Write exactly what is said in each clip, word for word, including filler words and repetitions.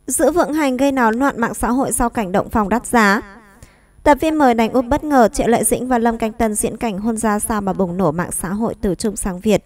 Giữ vững hành gây náo loạn mạng xã hội sau cảnh động phòng đắt giá. Tập phim mới đánh úp bất ngờ, Triệu Lệ Dĩnh và Lâm Canh Tân diễn cảnh hôn ra sao mà bùng nổ mạng xã hội từ Trung sang Việt.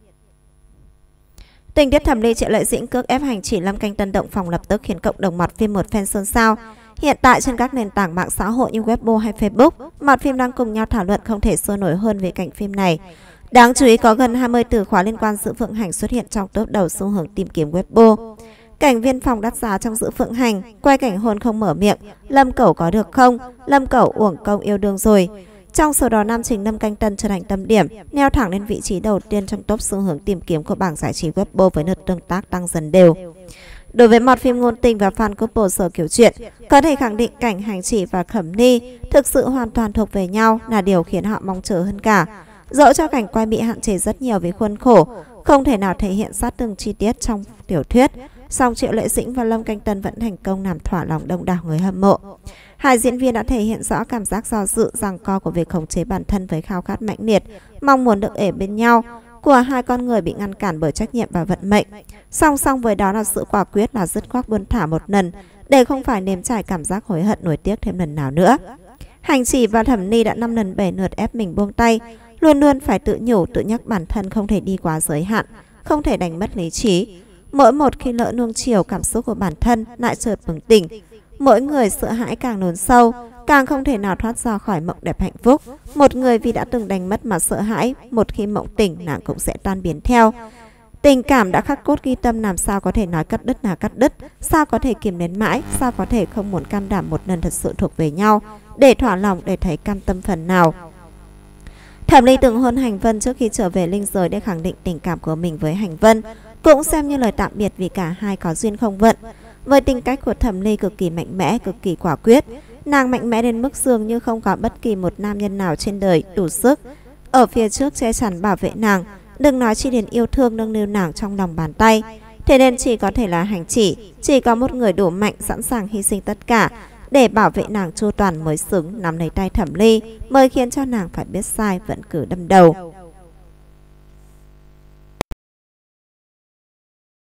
Tình tiết thẩm ly Triệu Lệ Dĩnh cước ép hành chỉ Lâm Canh Tân động phòng lập tức khiến cộng đồng mặt phim một phen xôn xao. Hiện tại trên các nền tảng mạng xã hội như Weibo hay Facebook, mặt phim đang cùng nhau thảo luận không thể sôi nổi hơn về cảnh phim này. Đáng chú ý có gần hai mươi từ khóa liên quan Giữ Phượng Hành xuất hiện trong top đầu xu hướng tìm kiếm Weibo. Cảnh viên phòng đắt giá trong Giữ Phượng Hành, quay cảnh hôn không mở miệng, Lâm Cẩu có được không? Lâm Cẩu uổng công yêu đương rồi. Trong số đó nam chính Lâm Canh Tân trở thành tâm điểm, neo thẳng lên vị trí đầu tiên trong top xu hướng tìm kiếm của bảng giải trí Weibo với lượt tương tác tăng dần đều. Đối với một phim ngôn tình và fan couple sở kiểu chuyện, có thể khẳng định cảnh Hành Chỉ và Khẩm Ni thực sự hoàn toàn thuộc về nhau là điều khiến họ mong chờ hơn cả. Dẫu cho cảnh quay bị hạn chế rất nhiều với khuôn khổ, không thể nào thể hiện sát từng chi tiết trong tiểu thuyết, song Triệu Lệ Dĩnh và Lâm Canh Tân vẫn thành công làm thỏa lòng đông đảo người hâm mộ. Hai diễn viên đã thể hiện rõ cảm giác do dự, giằng co của việc khống chế bản thân với khao khát mãnh liệt, mong muốn được ở bên nhau của hai con người bị ngăn cản bởi trách nhiệm và vận mệnh. Song song với đó là sự quả quyết là dứt khoát buông thả một lần để không phải nếm trải cảm giác hối hận nuối tiếc thêm lần nào nữa. Hành Chỉ và Thẩm Ni đã năm lần bảy lượt ép mình buông tay, luôn luôn phải tự nhủ tự nhắc bản thân không thể đi quá giới hạn, không thể đánh mất lý trí. Mỗi một khi lỡ nuông chiều cảm xúc của bản thân lại chợt bừng tỉnh, mỗi người sợ hãi càng lún sâu, càng không thể nào thoát ra khỏi mộng đẹp hạnh phúc. Một người vì đã từng đánh mất mà sợ hãi, một khi mộng tỉnh nàng cũng sẽ tan biến theo. Tình cảm đã khắc cốt ghi tâm, làm sao có thể nói cắt đứt là cắt đứt, sao có thể kìm nén mãi, sao có thể không muốn can đảm một lần thật sự thuộc về nhau, để thỏa lòng, để thấy cam tâm phần nào. Thẩm Ly từng hôn Hành Vân trước khi trở về linh giới để khẳng định tình cảm của mình với Hành Vân, cũng xem như lời tạm biệt vì cả hai có duyên không vận. Với tính cách của Thẩm Ly cực kỳ mạnh mẽ, cực kỳ quả quyết, nàng mạnh mẽ đến mức dường như không có bất kỳ một nam nhân nào trên đời đủ sức ở phía trước che chắn bảo vệ nàng, đừng nói chi đến yêu thương nâng niu nàng trong lòng bàn tay. Thế nên chỉ có thể là Hành Chỉ, chỉ có một người đủ mạnh sẵn sàng hy sinh tất cả để bảo vệ nàng chu toàn mới xứng nắm lấy tay Thẩm Ly, mới khiến cho nàng phải biết sai vẫn cứ đâm đầu.